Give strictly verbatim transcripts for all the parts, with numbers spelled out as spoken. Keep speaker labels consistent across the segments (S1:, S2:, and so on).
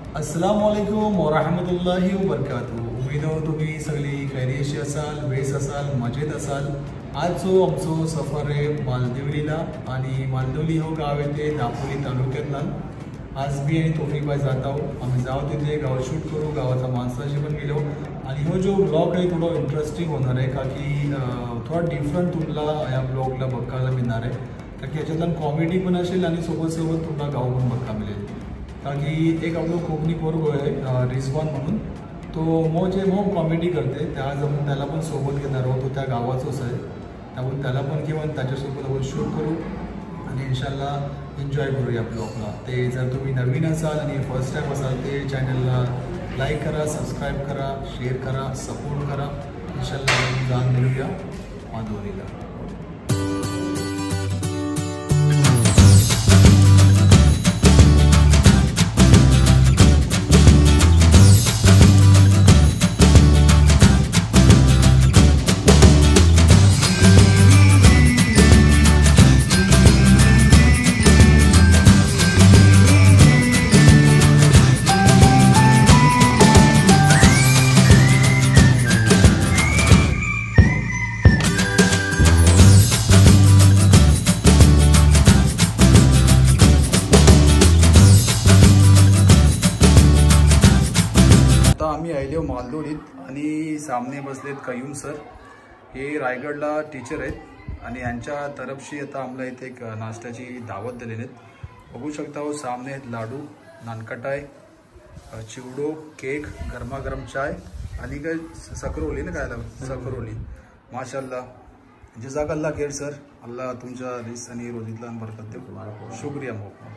S1: अस्सलामुअलैकुम वरहमतुल्लाहि वबरकातुहू. उमेद हो तुम्ही सगळी खैरीशी असाल, बेस असाल, मजेत असाल. आजचो आमचो सफर आहे मालदिवलीला आणि मालदिवली हो गाव आहे ते दापोली तालुक्यातला. आज मी आणि तोफिक भाई जात आहोत. आम्ही जाऊ तिथे गावात शूट करू, गावाचा माणसाशी पण गेलो आणि हो जो ब्लॉग आहे थोडा इंटरेस्टिंग होणार आहे का की थोडा डिफरंट तुम्हाला या ब्लॉगला बघायला मिळणार आहे. का की याच्यातला कॉमेडी पण असेल आणि सोबत सोबत तुम्हाला गाव पण बघायला मिळेल. कारण की एक आपलं कोकणी पोरगो आहे रिजवान म्हणून, तो मो जे मो कॉमेडी करते त्या आज आपण त्याला पण सोबत घेणार आहोत. तो त्या गावाचंच आहे, त्यामुळे त्याला पण घेऊन त्याच्यासोबत आपण शूट करू आणि इन्शाल्लाह एन्जॉय करू या ब्लॉगला. ते जर तुम्ही नवीन असाल आणि फर्स्ट टाईम असाल ते चॅनलला लाईक करा, सबस्क्राईब करा, शेअर करा, सपोर्ट करा. इन्शाल्लाह जाऊन मिळूया माधुरीला. आम्ही आलो मालदोलीत आणि सामने बसलेत कयूम सर. हे रायगडला टीचर आहेत आणि यांच्या तरफशी आता आम्हाला इथे एक नाश्त्याची दावत दिलेली आहेत. बघू शकता हो सामने आहेत लाडू, नानकटाय, चिवडो, केक, गरमागरम चाय आणि काय सकरोली ना काय सकरोली. माशाल्लाह जजाकल्ला खैर सर. अल्लाह तुमच्या रिस आणि रोजीतला बरकत दे. शुक्रिया मोहम्मद.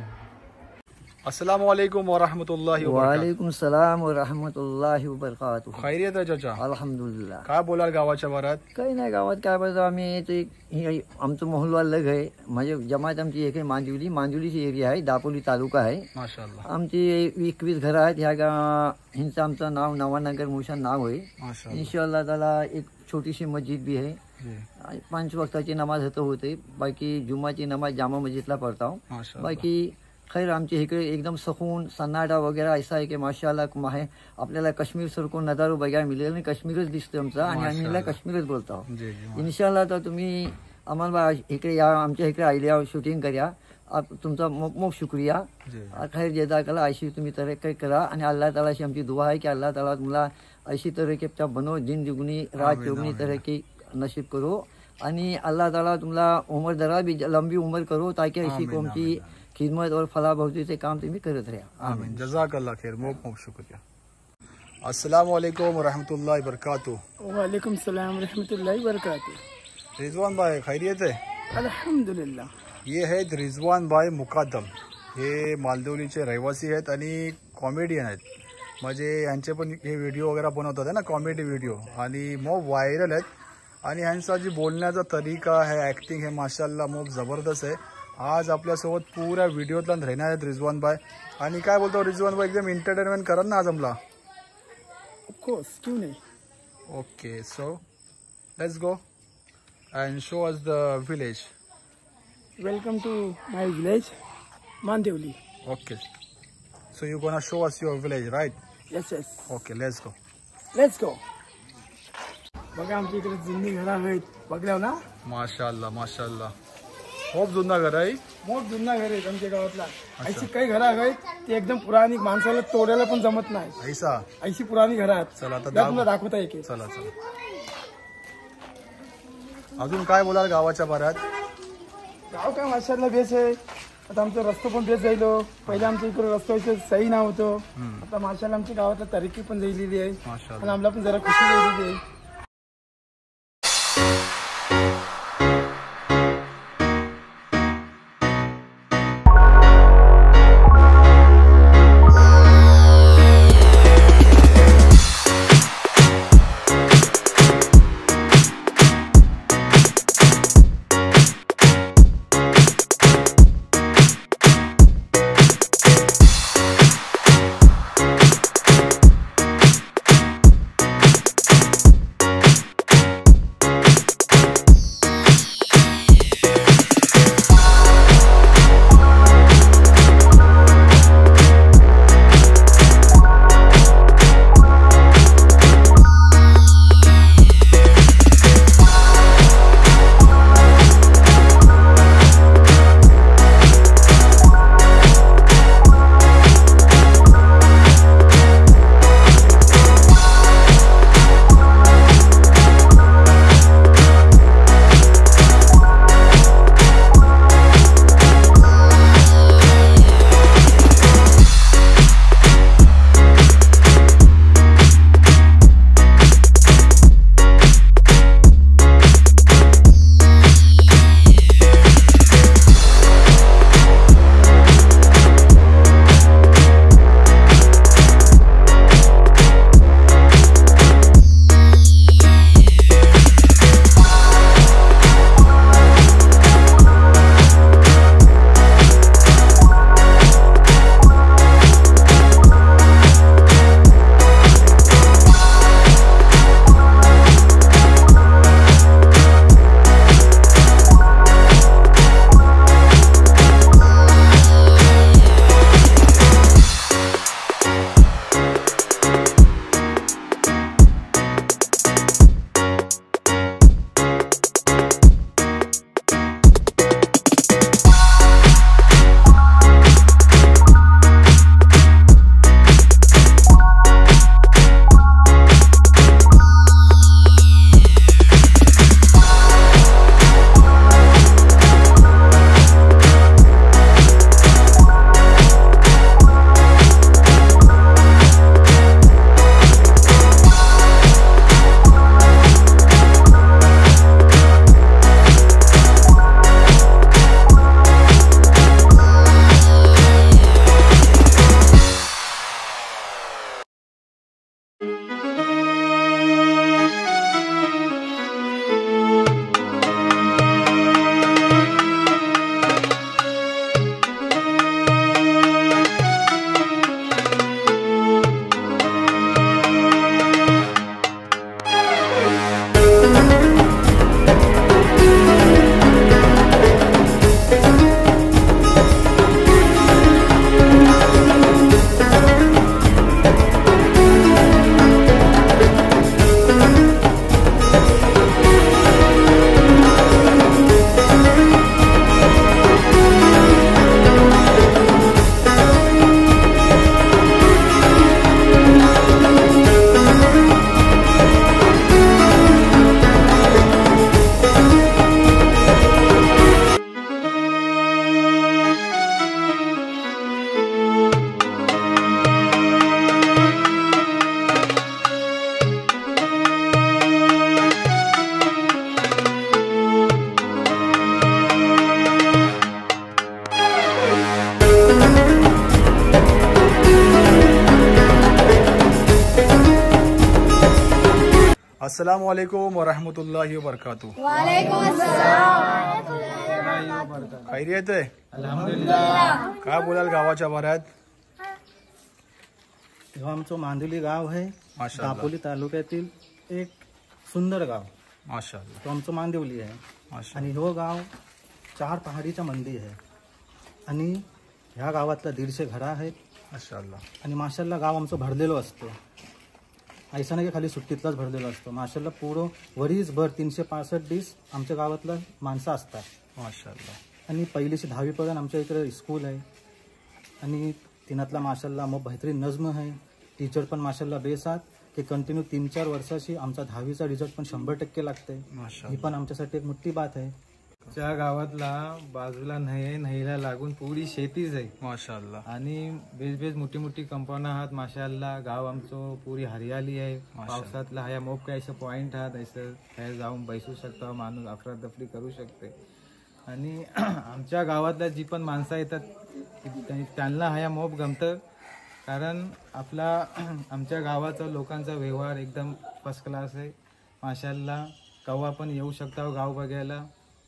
S1: अस्सलाम वालेकुम वरहमतुल्लाहि वबरकातुहू.
S2: वालेकुम सलाम वरहमतुल्लाहि वबरकातुहू.
S1: खैरियत आहे चाचा?
S2: अल्हम्दुलिल्लाह.
S1: काय बोलाल गावाच्या बारात?
S2: काही नाही, गावात काय बोलतो आम्ही ते हे आमचं मोहल्ला लग आहे. म्हणजे जमात आमची एक आहे मांदिवली. मांदिवलीची एरिया आहे, दापोली तालुका आहे.
S1: माशाल्लाह.
S2: आमची एकवीस घरं आहेत. ह्या गा हिंचं आमचं नाव नवानगर मोशन नाव आहे. इन्शाअल्लाह त्याला एक छोटीशी मस्जिद भी आहे. पाच वक्ताची नमाज होत होते. बाकी जुम्माची नमाज जामा मस्जिदला पढ़ता हूँ. बाकी खैर आमच्या इकडे एकदम सकून सन्नाटा वगैरे असा आहे की माशाअल्लाह आहे. आपल्याला काश्मीर सारखं नजारो बघायला मिळेल आणि काश्मीरच दिसतो आमचा आणि आम्ही याला काश्मीरच बोलतो आहोत. इन्शाअल्लाह तर तुम्ही आम्हाला इकडे या, आमच्या इकडे आयल्या शूटिंग करा. आप तुमचा मोप मोप शुक्रिया. खैर जजाकल्ला. अशी तुम्ही तरक्की करा आणि अल्लाह तालाशी आमची दुआ आहे की अल्लाह ताला तुम्हाला अशी तरक्की बनो, दिन दुगुनी रात चौगुनी तरक्की नसीब करो आणि अल्लाह ताला तुम्हाला उमर दरा भी लंबी उमर करो ताकि अशी कोणती खिदमत और फलाभवतीचे काम तुम्ही करत राहा.
S1: आमीन. जजाकल्ला खैर. मोप मोप शुक्रिया. अस्सलाम वालेकुम वरहमतुल्लाहि वबरकातुहू.
S3: वालेकुम सलाम वरहमतुल्लाहि वबरकातुहू.
S1: रिजवान भाई खैरियत है?
S3: अल्हम्दुलिल्लाह.
S1: ये आहेत रिजवान भाई मुकादम. हे मालदिवलीचे रहिवासी आहेत आणि कॉमेडियन आहेत. म्हणजे यांचे पण हे व्हिडिओ वगैरे बनवतात आहे ना, कॉमेडी व्हिडिओ, आणि मोप व्हायरल आहेत. आणि ह्यांचा जी बोलण्याचा तरीका आहे, ॲक्टिंग हे माशाल्लाह मोप जबरदस्त आहे. आज आपल्यासोबत पुऱ्या व्हिडिओतला राहणार आहेत रिजवान भाई. आणि काय बोलतो रिजवान भाई, एकदम एंटरटेनमेंट करा ना आज आम्हाला.
S3: ऑफकोर्स, क्यों नहीं.
S1: Okay, so let's go and show us the village.
S3: Welcome to my village Mandivli.
S1: Okay, so you gonna show us your village, right?
S3: Yes yes.
S1: Okay, let's go.
S3: Let's go. बघा आमच्या इकडे जुनी घरं आहेत, बघल्यावर ना.
S1: माशाल्लाह माशाल्लाह. खूप जुना घर आहे.
S3: मोठ जुना घर आहेत आमच्या गावातला. अशी काही घरं आहेत ते एकदम पुराणी, माणसाला तोडायला पण जमत नाही.
S1: ऐसा
S3: अशी पुराणी घरं आहेत.
S1: चला आता
S3: तुला दाखवता एक.
S1: चला चला. अजून काय बोलाल गावाच्या बारात?
S3: गाव काय माशाल्लाह बेस आहे. आता आमचा रस्ता पण बेस जायलो. पहिले आमच्या इकडे रस्त्याचं सही नाव होतं. आता माशाल्लाह आमच्या गावातला तरक्की पण झालेली आहे आणि आम्हाला पण जरा खुशी झालेली आहे.
S1: अस्सलाम वालेकुम व रहमतुल्लाहि व बरकातुहू। खैरियत आहे?
S4: अल्हम्दुलिल्लाह।
S1: काय बोलाल गावाच्या बाऱ्यात?
S4: हे आमचं मांदुली गाव आहे,
S1: माशाअल्लाह,
S4: दापोली तालुक्यातील एक सुंदर गाव.
S1: माशाअल्लाह,
S4: तो आमचं मांदिवली आहे.
S1: माशाअल्लाह.
S4: आणि हो गाव चार पहाडीच्या मंदी आहे. आणि ह्या गावातला दीडशे घरा आहेत.
S1: माशाअल्लाह.
S4: आणि माशाल्लाह गाव आमचं भरलेलो असतो. ऐसा नाही की खाली सुट्टीतलाच भरलेलो असतो. माशाल्लाह पुरं वरीसभर तीनशे पासष्ट दिवस आमच्या गावातला माणसं असतात.
S1: माशाअल्लाह.
S4: आणि पहिलीशी दहावीपर्यंत आमच्या इकडे स्कूल आहे. आणि तिनातला माशाल्लाह मग बेहतरीन नजम आहे. टीचर पण माशाल्लाह बेसात की कंटिन्यू तीन चार वर्षाशी आमचा दहावीचा रिझल्ट पण शंभर टक्के लागते. ही
S1: माशाअल्लाह.
S4: पण आमच्यासाठी एक मोठी बात आहे.
S5: त्या गावातला बाजूला नाही नहीला लागून पुरी शेतीच आहे.
S1: माशाअल्लाह.
S5: आणि बेस बेस मोठी मोठी कंपाऊंड आहात. माशाअल्लाह गाव आमचं पुरी हरियाली आहे. पावसातला ह्या मोप काय असं पॉइंट आहात. असं काय जाऊन बैसू शकता माणूस, अफरातफरी करू शकते. आणि आमच्या गावातल्या जी पण माणसं येतात त्यांना ह्या मोप गमतं. कारण आपला आमच्या गावाचा लोकांचा व्यवहार एकदम फर्स्ट क्लास आहे. माशाअल्लाह कवा पण येऊ शकता गाव बघायला.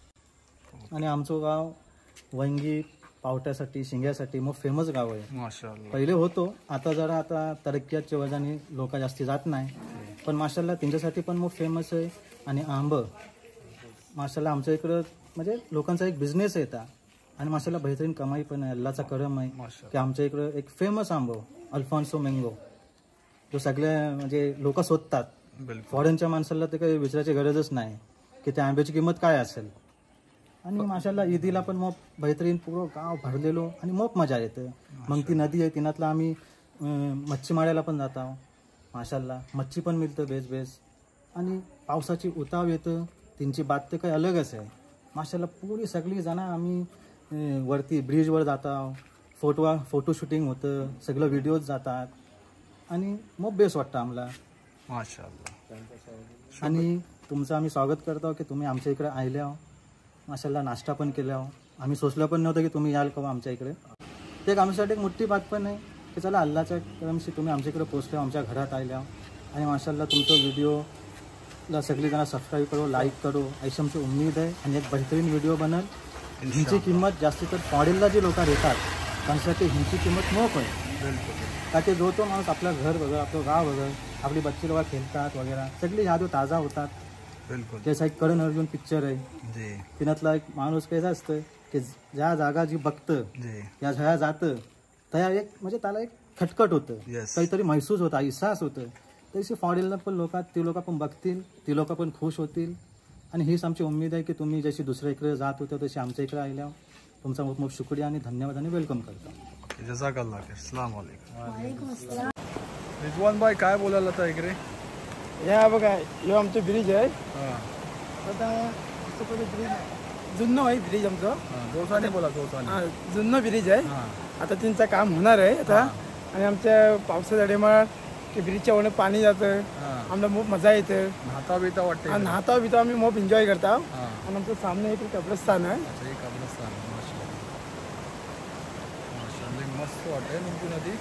S4: आणि आमचं गाव वंगी पावट्यासाठी शिंग्यासाठी मग फेमस गाव आहे.
S1: माशाअल्लाह.
S4: पहिले होतो, आता जरा आता तरक्क्याच्या वजाने लोक जास्ती जात नाही. पण माशाल्लाह त्यांच्यासाठी पण मग फेमस आहे. आणि आंब माशाल्लाह आमच्या इकडं म्हणजे लोकांचा एक बिझनेस आहे येतात. आणि माशाल्लाह बेहतरीन कमाई पण आहे. अल्लाचा करम आहे की आमच्या इकडं एक फेमस आंबो अल्फॉन्सो मँगो जो सगळे म्हणजे लोक शोधतात.
S1: बिलकुल.
S4: फॉरेनच्या माणसाला ते काही विचारायची गरजच नाही की त्या आंब्याची किंमत काय असेल. आणि माशाल्लाह ईदीला पण मग बेहतरीन पूर्ण गाव भरलेलो आणि मोप मजा येते. मग ती नदी आहे तिनातला आम्ही अं, मच्छी मारायला पण जातो. माशाल्लाह मच्छी पण मिळतं बेस बेस. आणि पावसाची उताव येतं त्यांची बात तर काही अलगच आहे. माशाल्लाह पुरी सगळी जण आम्ही अं, वरती ब्रिजवर जातो. फोटो फोटो शूटिंग होतं, सगळं व्हिडिओज जातात. आणि मग बेस वाटतं आम्हाला.
S1: माशाअल्लाह.
S4: आणि तुमचं आम्ही स्वागत करतो की तुम्ही आमच्या इकडे आले आहो. माशाल्लाह नाश्ता पण केला आहो. आम्ही सोचलं पण नव्हतं की तुम्ही याल का आमच्या इकडे. ते एक आमच्यासाठी एक मोठी बात पण आहे की चला अल्लाच्या करमशी तुम्ही आमच्या इकडे पोचले, आमच्या घरात आले आहो. आणि माशाल्लाह तुमचं व्हिडिओला सगळीजणं सबस्क्राईब करो, लाईक करो अशी आमची उम्मीद आहे. आणि एक बेहतरीन व्हिडिओ बनल. हिंची किंमत जास्ती तर फॉरेनला जी लोक येतात त्यांच्यासाठी हिंची किंमत मोप आहे.
S1: बिलकुल.
S4: का ते जो तो माणूस आपलं घर बघा, आपलं गाव बघा, आपली बच्चे लोक खेळतात वगैरे सगळी यादो ताजा होतात.
S1: बिलकुल.
S4: जसा एक करण अर्जुन पिक्चर आहे
S1: जी.
S4: तिनातला एक माणूस कसा असतं की ज्या जागा जी बघतं
S1: जी.
S4: या झळा जातं त्या एक म्हणजे त्याला एक खटखट होतं.
S1: Yes.
S4: काहीतरी महसूस होतं, अहसास होतं. तशी फॉरेनला पण लोक ती लोक पण बघतील, ती लोक पण खुश होतील. आणि हीच आमची उम्मीद आहे की तुम्ही जशी दुसऱ्या इकडे जात होत्या तशी आमच्या इकडे आल्या. तुमचा खूप खूप शुक्रिया आणि धन्यवाद आणि वेलकम करतो.
S1: जजाकल्लाह खैर. अस्सलाम वालेकुम. रिजवान भाई काय बोलायला आता इकडे?
S3: या बघा ह्यो आमचं ब्रिज आहे.
S1: हां
S3: आता असं पहिले ब्रिज जुनं आहे ब्रिज आमचं.
S1: हां. जोरसाने बोला, जोरसाने.
S3: हा जुनं ब्रिज आहे.
S1: हां.
S3: आता त्यांचं काम होणार आहे आता. आणि आमच्या पावसाच्या डेमात ते ब्रिजच्या वरनं पाणी जातं.
S1: हां.
S3: आम्हाला खूप मजा येते.
S1: नाता बिता वाटते.
S3: आणि न्हाता बिता आम्ही खूप एन्जॉय करतो.
S1: हां.
S3: आणि आमचं सामने एक कब्रस्तान आहे.
S1: अच्छा, एक कब्रस्तान. माशाअल्लाह. माशाअल्लाह मस्त वाटते तुमची नदी.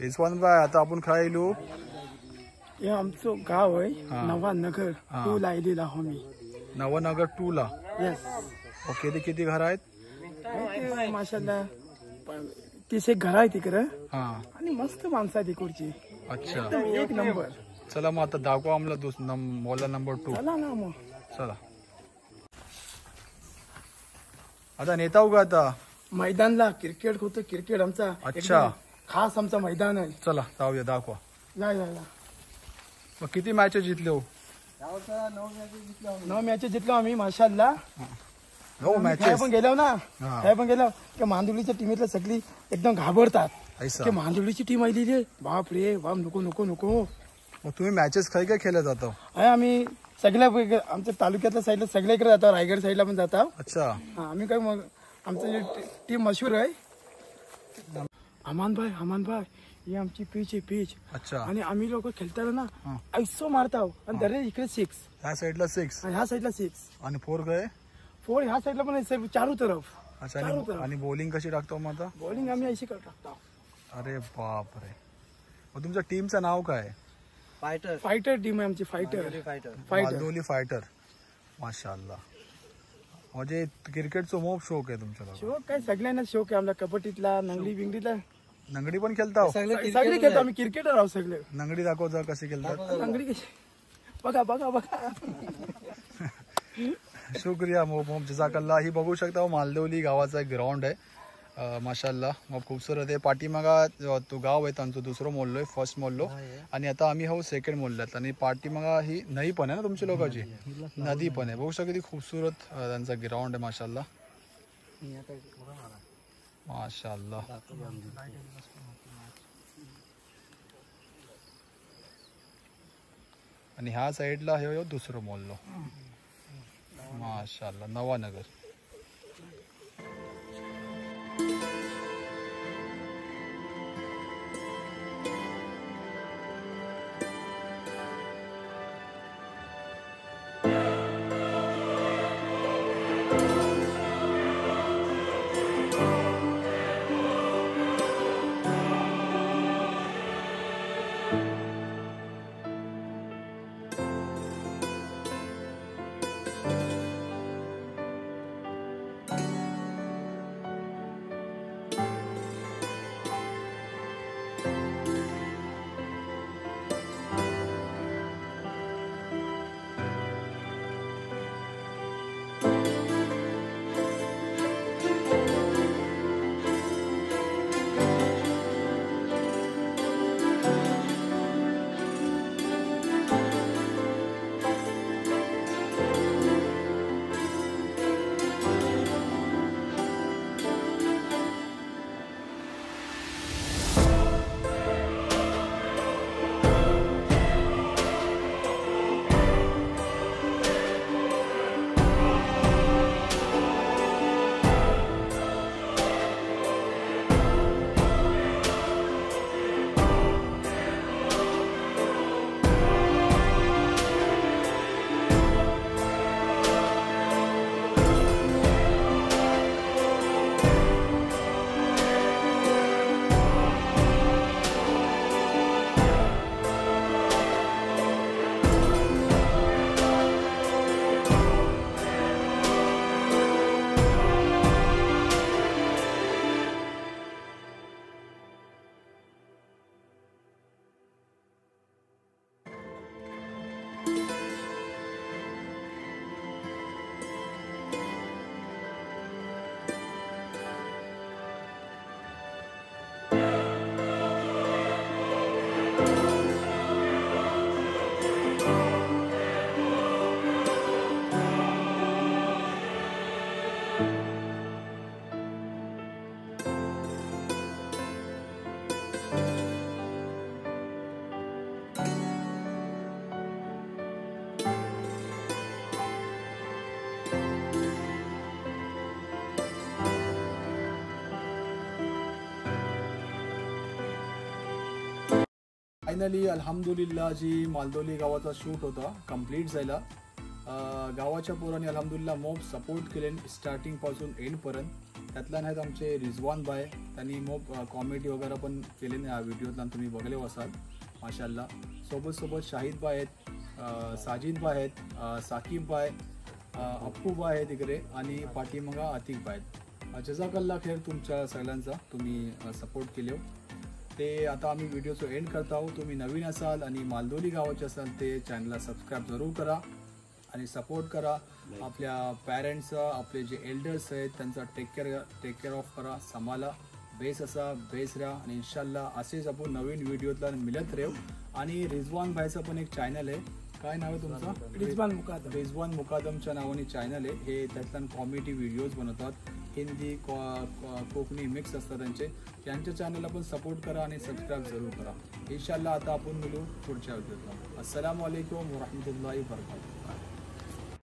S1: रिजवान भाई आता आपण खा येलो
S3: हे आमचं गाव आहे नवानगर टू ला आलेला हो मी
S1: नवनगर टू ला.
S3: येस.
S1: ओके. ते किती घर आहेत?
S3: ते माशाल्लाह तीस एक घर आहे तिकडं
S1: हा.
S3: आणि मस्त माणसं आहे तिकडची.
S1: अच्छा.
S3: एकदम एक नंबर.
S1: चला मग आता दाखवा आम्हाला दुस मॉल नंबर टू.
S3: चला ना मग.
S1: चला आता नेता हो का आता
S3: मैदानला क्रिकेट होतं. क्रिकेट आमचा
S1: अच्छा.
S3: एकदम खास आमचा मैदान आहे.
S1: चला जाऊया दाखवा.
S3: या या या.
S1: मग किती मॅचेस जितले हो?
S3: नऊ मॅचेस जिंकलो आम्ही माशाल्लाह.
S1: नऊ मॅचेस
S3: पण गेलो ना
S1: हा.
S3: काय पण गेलो की मांदुलीच्या टीमेतल्या सगळी एकदम घाबरतात
S1: ऐसा.
S3: की मांदुलीची टीम आलेली आहे. बाप रे बाप नको नको नको.
S1: मग तुम्ही मॅचेस खाय काय खेळला जातो?
S3: आहे आम्ही सगळ्या आमच्या तालुक्यातल्या साईडला सगळ्याकडे जातो. रायगड साईडला पण जातो.
S1: अच्छा.
S3: हा आम्ही काय मग आमचं जे टीम मशहूर आहे. अमान भाई अमान भाई ही आमची पिच आहे पिच.
S1: अच्छा.
S3: आणि आम्ही लोक खेळताना ना ऐसो मारताव आणि दरे इकडे सिक्स
S1: ह्या साईडला सिक्स
S3: ह्या साईडला सिक्स
S1: आणि फोर काय?
S3: फोर ह्या साईडला पण आहे चारू तरफ.
S1: अच्छा. आणि आणि बॉलिंग कशी टाकतो मग आता?
S3: बॉलिंग आम्ही अशी टाकतो.
S1: अरे बाप रे. मग तुमच्या टीमचं नाव काय?
S2: फायटर
S3: फायटर टीम आहे आमची. Fighter
S2: fighter
S3: fighter
S1: Maldoli fighter. माशाअल्लाह. म्हणजे क्रिकेटचा मोप शौक आहे तुमच्याला?
S3: शोक काय सगळ्यांना शोक आहे. आमच्या कबड्डीतला नंगडी बिंगडीला
S1: नंगडी पण खेळता हो?
S3: सगळे खेळतो आम्ही. क्रिकेटर आहोत सगळे.
S1: नंगडी दाखव जरा कशी खेळतात.
S3: नंगडी कशी बघा बघा बघा.
S1: शुक्रिया मोप मोप जजाकल्ला. ही बघू शकता हो मालदोली गावाचा एक ग्राउंड आहे. माशाल्लाह मग खूपसूरत आहे. पाठीमागा तो गाव आहे त्यांचं दुसरं मोल्लो आहे. फर्स्ट मोल्लो आणि आता आम्ही हो सेकंड मोल्ल्यात. आणि पाठीमागा ही नदी पण आहे ना तुमच्या लोकांची? नदी पण आहे. बघू शकता किती खूपसूरत त्यांचा ग्राउंड आहे. माशाल्लाह माशाल्लाह. आणि ह्या साईडला हे दुसरं मोल्लो. माशाल्लाह नवानगर. फायनली अल्हम्दुलिल्लाह जी मालदोली गावाचा शूट होता कंप्लीट झाला. अं, गावाच्या पोरांनी अल्हम्दुलिल्लाह मोप सपोर्ट केले स्टार्टिंग पासून एंड पर्यंत. त्यातल्यान आहेत आमचे रिजवान बाय, त्यांनी मग कॉमेडी वगैरे पण केले या व्हिडिओतला तुम्ही बघले असाल माशाल्लाह. सोबत सोबत शाहिद बाय आहेत, साजिद बाय आहेत, साकिब बाय, अप्पू बाय आहेत इकडे आणि पाठीमागा अतिक बाय आहेत. जजाकल्ला खैर तुमच्या सगळ्यांचा, तुम्ही सपोर्ट केले. ते आता आम्ही व्हिडिओचं एंड करत आहोत. तुम्ही नवीन असाल आणि मालदोली गावाचे असाल ते चॅनलला सबस्क्राईब जरूर करा आणि सपोर्ट करा. आपल्या पॅरेंट्सचा, आपले जे एल्डर्स आहेत त्यांचा take care take care of करा, सांभाळा. बेस असा बेस राहा आणि इन्शाल्लाह असेच आपण नवीन व्हिडिओतला मिळत राहू. आणि रिजवान भाईचं पण एक चॅनल आहे, काय नाव आहे तुमचं?
S3: रिजवान मुकादम.
S1: रिजवान मुकादमच्या नावाने चॅनल आहे. हे त्यातल्या कॉमेडी व्हिडिओज बनवतात, हिंदी कोकणी मिक्स असतात त्यांचे. त्यांच्या चॅनलला पण सपोर्ट करा आणि सबस्क्राईब जरूर करा. इन्शाल्लाह आता आपण मिळू पुढच्या व्हिडिओतला. अस्सलामु अलैकुम व रहमतुल्लाहि व बरकातुहू.